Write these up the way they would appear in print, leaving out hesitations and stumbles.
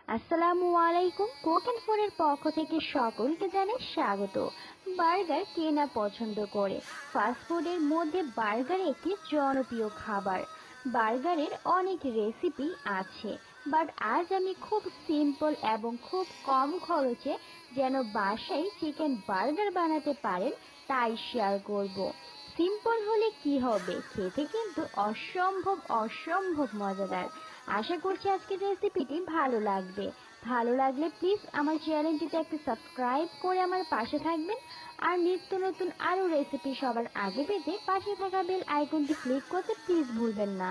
আসসালামু আলাইকুম। Cook and ফুডের পক্ষ থেকে সকলকে জানাই স্বাগত। বার্গার কে না পছন্দ করে? ফাস্ট ফুডের মধ্যে বার্গার একটি জনপ্রিয় খাবার। বার্গারের অনেক রেসিপি আছে, বাট আজ আমি খুব সিম্পল এবং খুব কম খরচে যেন বাসায় চিকেন বার্গার বানাতে পারেন তাই শেয়ার করব। সিম্পল হলে কি হবে, খেতে কিন্তু অসম্ভব অসম্ভব মজাদার। আশা করছি আজকের রেসিপিটি ভালো লাগবে। ভালো লাগলে প্লিজ আমার চ্যানেলটিতে একটু সাবস্ক্রাইব করে আমার পাশে থাকবেন, আর নিত্য নতুন আরো রেসিপি সবার আগে পেতে পাশে থাকা বেল আইকনটি ক্লিক করতে প্লিজ ভুলবেন না।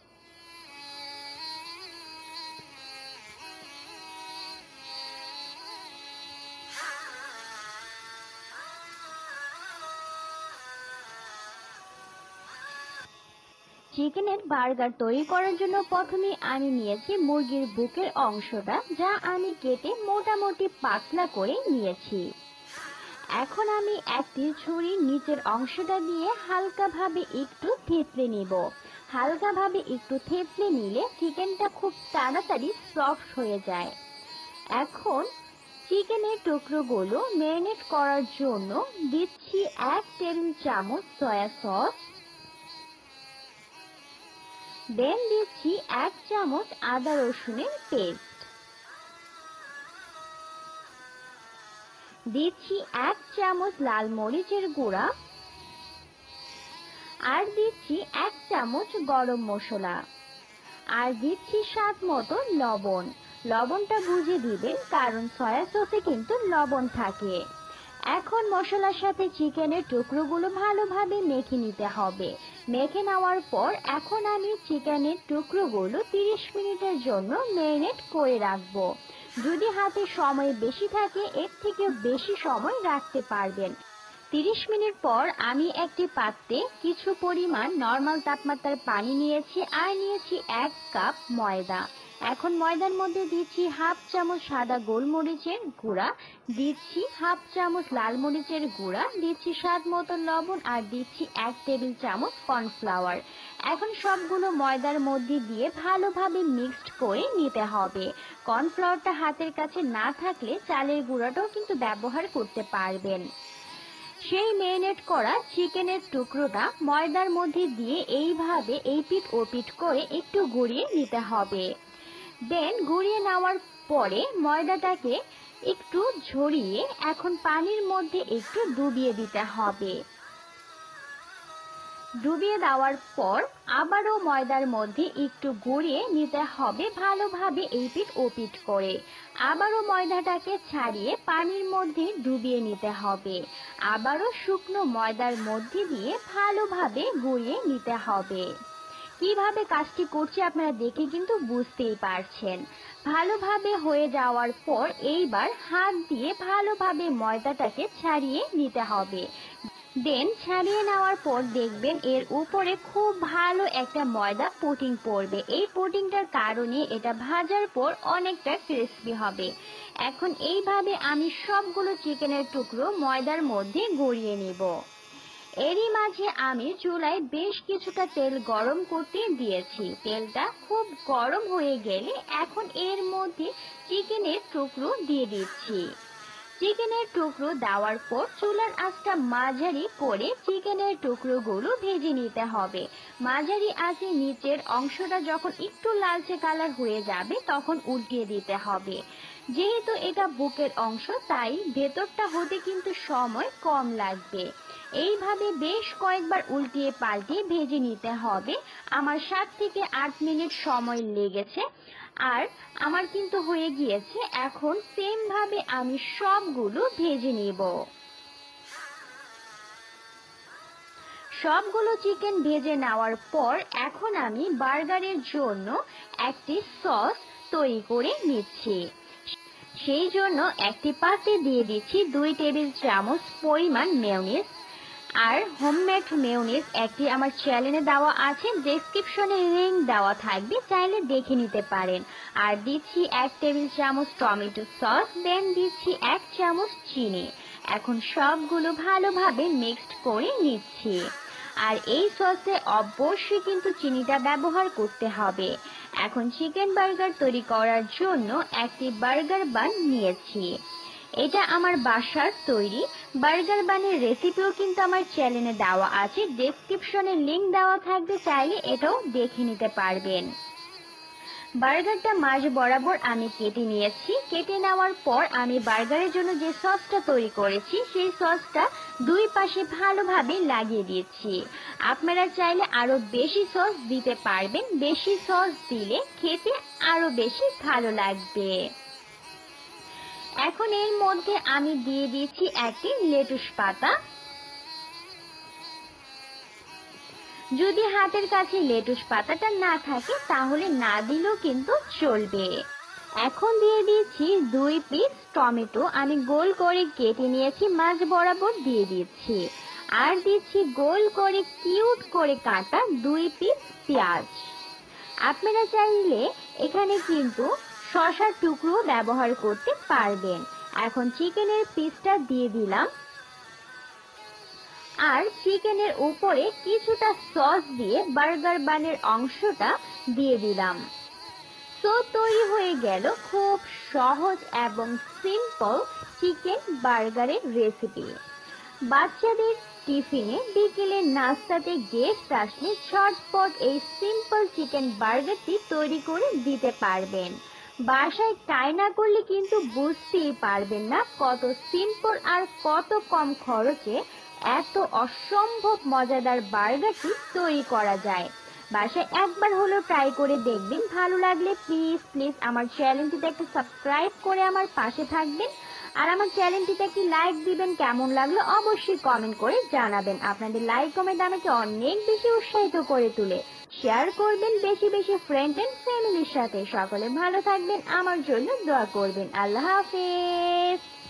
চিকেনের বার্গার তৈরি করার জন্য প্রথমে আমি নিয়েছি মুরগির বুকের অংশটা, যা আমি কেটে মোটামুটি পাতলা করে নিয়েছি। এখন আমি একটি ছুরির নিচের অংশটা দিয়ে হালকাভাবে একটু থেতলে নিব। হালকাভাবে একটু থেতলে নিলে চিকেনটা খুব তাড়াতাড়ি সফট হয়ে যায়। এখন চিকেনের টুকরোগুলো ম্যারিনেট করার জন্য দিচ্ছি 1 টেবিল চামচ সয়া সস, দেন দিচ্ছি 1 চামচ আদা রসুনের পেস্ট, দিচ্ছি 1 চামচ লাল মরিচের গুঁড়া, আর দিচ্ছি 1 চামচ গরম মশলা, আর দিচ্ছি স্বাদ মতো লবণ। লবণটা বুঝে দিবেন, কারণ সয়া সসে কিন্তু লবণ থাকে। এখন মশলার সাথে চিকেনের টুকরোগুলো ভালোভাবে মেখে নিতে হবে। মেখে নেওয়ার পর এখন আমি চিকেনের টুকরোগুলো 30 মিনিটের জন্য ম্যারিনেট করে রাখবো। যদি হাতে সময় বেশি থাকে এর থেকে বেশি সময় রাখতে পারবেন। 30 মিনিট পর আমি একটি পাত্রে কিছু পরিমাণ নরমাল তাপমাত্রার পানি নিয়েছি, আর নিয়েছি 1 কাপ ময়দা। এখন ময়দার মধ্যে দিচ্ছি 1/2 চামচ সাদা গোলমরিচের গুঁড়া, দিচ্ছি 1/2 চামচ লাল মরিচের গুঁড়া, দিচ্ছি স্বাদ মতো লবণ, আর দিচ্ছি 1 টেবিল চামচ কর্নফ্লাওয়ার। এখন সবগুলো ময়দার মধ্যে দিয়ে ভালোভাবে মিক্সড করে নিতে হবে। কর্নফ্লাওয়ারটা হাতের কাছে না থাকলে চালের গুঁড়াটাও কিন্তু ব্যবহার করতে পারবেন। সেই ম্যারিনেট করা চিকেনের টুকরোটা ময়দার মধ্যে দিয়ে এইভাবে এইপিট ওপিট করে একটু গুঁড়িয়ে নিতে হবে। দেন গুঁড়িয়ে নেওয়ার পরে ময়দাটাকে একটু ঝরিয়ে এখন পানির মধ্যে একটু ডুবিয়ে দিতে হবে। ডুবিয়ে দেওয়ার পর আবারও ময়দার মধ্যে একটু গুঁড়িয়ে নিতে হবে ভালোভাবে এইপিট ওপিট করে। আবারও ময়দাটাকে ছাড়িয়ে পানির মধ্যে ডুবিয়ে নিতে হবে। আবারও শুকনো ময়দার মধ্যে দিয়ে ভালোভাবে গুঁড়িয়ে নিতে হবে। কিভাবে কাজটি করছি আপনারা দেখে কিন্তু বুঝতেই পারছেন। ভালোভাবে হয়ে যাওয়ার পর এইবার হাত দিয়ে ভালোভাবে ময়দাটাকে ছাড়িয়ে নিতে হবে। দেন ছাড়িয়ে নেওয়ার পর দেখবেন এর উপরে খুব ভালো একটা ময়দা কোটিং পড়বে। এই কোটিংটার কারণে এটা ভাজার পর অনেকটা ক্রিস্পি হবে। এখন এইভাবে আমি সবগুলো চিকেনের টুকরো ময়দার মধ্যে গড়িয়ে নিব। এরই মাঝে আমি চুলায় বেশ কিছুটা তেল গরম করতে দিয়েছি। তেলটা খুব গরম হয়ে গেলে এখন এর মধ্যে চিকেনের টুকরো দিয়ে দিচ্ছি। চিকেনের টুকরো দেওয়ার পর চুলার আঁচটা মাঝারি করে চিকেনের টুকরোগুলো ভেজে নিতে হবে। মাঝারি আঁচে নিচের অংশটা যখন একটু লালচে কালার হয়ে যাবে তখন উল্টিয়ে দিতে হবে। যেহেতু এটা বুকের অংশ তাই ভেতরটা হতে কিন্তু সময় কম লাগবে। এইভাবে বেশ কয়েকবার উল্টিয়ে পাল্টিয়ে ভেজে নিতে হবে। আমার 7 থেকে 8 মিনিট সময় লেগেছে, আর আমার কিন্তু হয়ে গিয়েছে। এখন সেম ভাবে আমি সবগুলো ভেজে নিব। সবগুলো চিকেন ভেজে নেওয়ার পর এখন আমি বার্গারের জন্য একটি সস তৈরি করে নিচ্ছি। সেই জন্য একটি পাত্রে দিয়ে দিচ্ছি 2 টেবিল চামচ পরিমাণ মেয়োনিজ। আর হোমমেড মেয়োনিজ একটি আমার চ্যানেলে দেওয়া আছে, ডেসক্রিপশনে লিংক দেওয়া থাকবে, চাইলে দেখে নিতে পারেন। আর দিচ্ছি 1 টেবিল চামচ টমেটো সস, দেন দিচ্ছি 1 চামচ চিনি। এখন সবগুলো ভালোভাবে মিক্সড করে নিচ্ছি। আর এই সসে অবশ্যই কিন্তু চিনিটা ব্যবহার করতে হবে। এখন চিকেন বার্গার তৈরি করার জন্য একটি বার্গার বান নিয়েছি। এটা আমার বাসার তৈরি বার্গার বানের রেসিপিও কিন্তু আমার চ্যানেলে দেওয়া আছে, ডেসক্রিপশনে লিংক দেওয়া থাকবে, চাইলে এটাও দেখে নিতে পারবেন। বার্গারটা মাঝ বরাবর আমি কেটে নিয়েছি। কেটে নেওয়ার পর আমি বার্গারের জন্য যে সসটা তৈরি করেছি সেই সসটা দুই পাশে ভালোভাবে লাগিয়ে দিয়েছি। আপনারা চাইলে আরো বেশি সস দিতে পারবেন, বেশি সস দিলে খেতে আরো বেশি ভালো লাগবে। এখন এর মধ্যে আমি দিয়ে দিয়েছি একটি লেটুস পাতা। যদি হাতের কাছে লেটুস পাতাটা না থাকে তাহলে না দিলেও কিন্তু চলবে। এখন দিয়ে দিচ্ছি 2 পিস টমেটো, আমি গোল করে কেটে নিয়েছি, মাঝ বরাবর দিয়ে দিচ্ছি। আর দিচ্ছি গোল করে কিউট করে কাটা 2 পিস পেঁয়াজ। আপনারা চাইলে এখানে কিন্তু শসার টুকরো ব্যবহার করতে পারবেন। এখন চিকেনের পিসটা দিয়ে দিলাম আর চিকেনের উপরে কিছুটা সস দিয়ে বার্গার বানের অংশটা দিয়ে দিলাম। তো তৈরি হয়ে গেল খুব সহজ এবং সিম্পল চিকেন বার্গারের রেসিপি। বাচ্চাদের টিফিনে, বিকেলের নাস্তাতে গেস্ট আসলে ঝটপট এই সিম্পল চিকেন বার্গারটি তৈরি করে দিতে পারবেন। বাসায় ট্রাই না করলে কিন্তু বুঝতেই পারবেন না কত সিম্পল আর কত কম খরচে এত অসম্ভব মজাদার বার্গারটি তৈরি করা যায়। বাসায় একবার হলেও ট্রাই করে দেখবেন। ভালো লাগলে প্লিজ আমার চ্যানেলটিতে একটা সাবস্ক্রাইব করে আমার পাশে থাকবেন আর আমার চ্যানেলটিতে একটি লাইক দিবেন। কেমন লাগলো অবশ্যই কমেন্ট করে জানাবেন। আপনাদের লাইক কমেন্ট আমাকে অনেক বেশি উৎসাহিত করে তোলে। শেয়ার করবেন বেশি বেশি ফ্রেন্ড এন্ড ফ্যামিলির সাথে। সকলে ভালো থাকবেন, আমার জন্য দোয়া করবেন। আল্লাহ হাফেজ।